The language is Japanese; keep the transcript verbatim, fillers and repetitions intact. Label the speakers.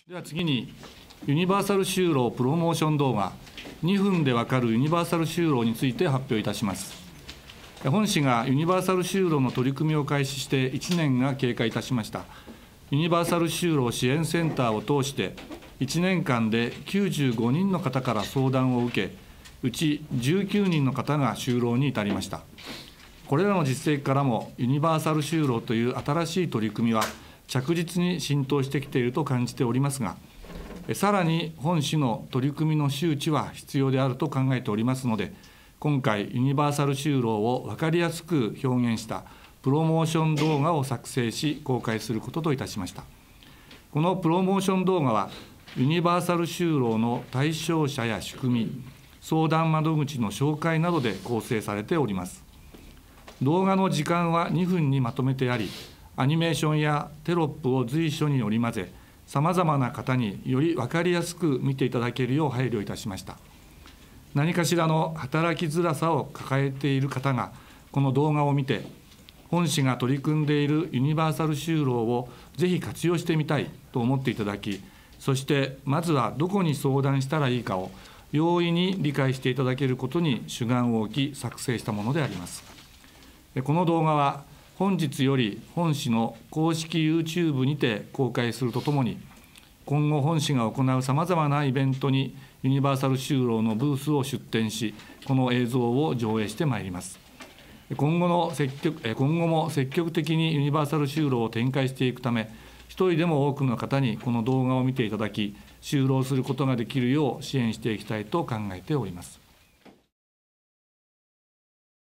Speaker 1: では次に、ユニバーサル就労プロモーション動画、にふんでわかるユニバーサル就労について発表いたします。本市がユニバーサル就労の取り組みを開始していちねんが経過いたしました。ユニバーサル就労支援センターを通して、いちねんかんできゅうじゅうごにんの方から相談を受け、うちじゅうきゅうにんの方が就労に至りました。これらの実績からも、ユニバーサル就労という新しい取り組みは、着実に浸透してきていると感じておりますが、さらに本市の取り組みの周知は必要であると考えておりますので、今回、ユニバーサル就労を分かりやすく表現したプロモーション動画を作成し、公開することといたしました。このプロモーション動画は、ユニバーサル就労の対象者や仕組み、相談窓口の紹介などで構成されております。動画の時間はにふんにまとめてあり、アニメーションやテロップを随所に織り交ぜ、さまざまな方により分かりやすく見ていただけるよう配慮いたしました。何かしらの働きづらさを抱えている方が、この動画を見て、本市が取り組んでいるユニバーサル就労をぜひ活用してみたいと思っていただき、そしてまずはどこに相談したらいいかを容易に理解していただけることに主眼を置き作成したものであります。この動画は本日より本市の公式 ユーチューブ にて公開するとともに、今後本市が行うさまざまなイベントにユニバーサル就労のブースを出展し、この映像を上映してまいります。今後の積極今後も積極的にユニバーサル就労を展開していくため、一人でも多くの方にこの動画を見ていただき、就労することができるよう支援していきたいと考えております。